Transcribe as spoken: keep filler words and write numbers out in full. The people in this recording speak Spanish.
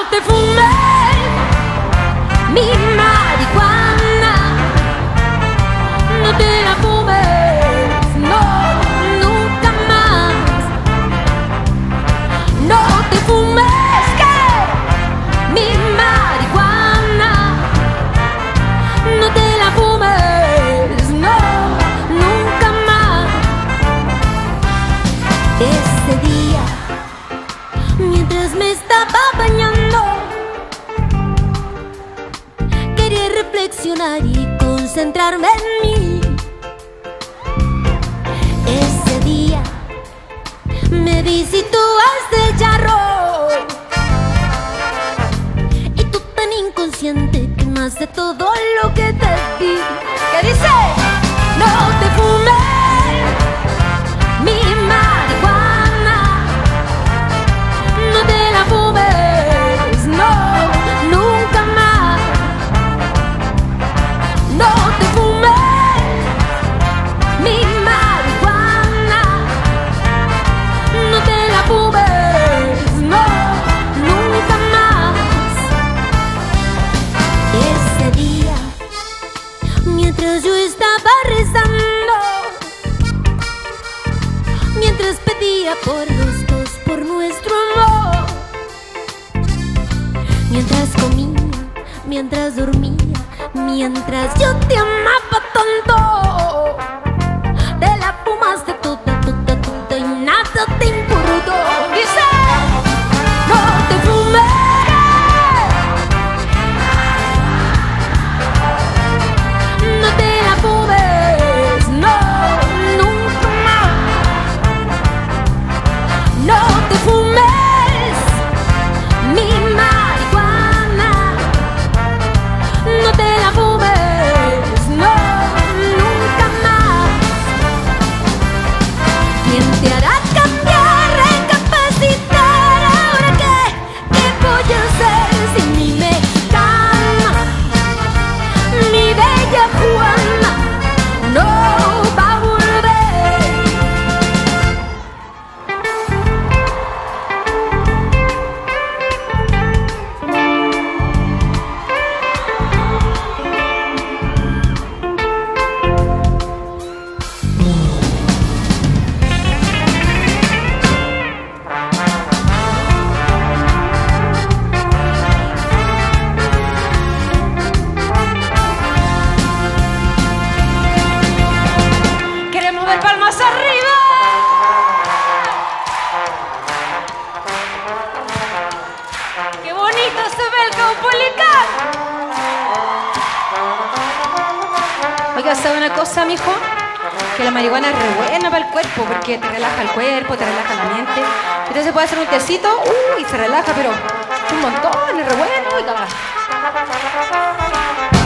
te fumes mi marihuana, no te la fumes, no, nunca más. No te fumes que mi marihuana, no te la fumes, no, nunca más. Ese día, mientras me estaba bañando, quería reflexionar y concentrarme en mí. Ese día me visitó hasta el charro, y tú tan inconsciente que más de todo lo que te di. ¿Qué dice? No te fumes mi marihuana, no te la fumes, no, nunca más. No te fumes mi marihuana, no te la fumes, no, nunca más. Ese día, mientras yo estaba rezando, mientras pedía por los dos, por nuestro amor, mientras comía, mientras dormía, mientras yo te amaba tanto, te la fumaste toda, toda, toda y nada te importó. Dice, no te fumes, no te la fumes, no, nunca más. No te fumes mi marihuana, no te la fumes, no, nunca más. ¿Quién te hará cambiar, recapacitar? Ahora qué, qué voy a hacer si ni me calma mi bella Juana no va a volver? Queremos ver palmas arriba. Qué bonito se ve el Caupolicán. Oiga, ¿sabe una cosa, mijo? Que la marihuana es re buena para el cuerpo, porque te relaja el cuerpo, te relaja la mente. Entonces puede hacer un tecito, uh, y se relaja, pero un montón, es re bueno, oiga.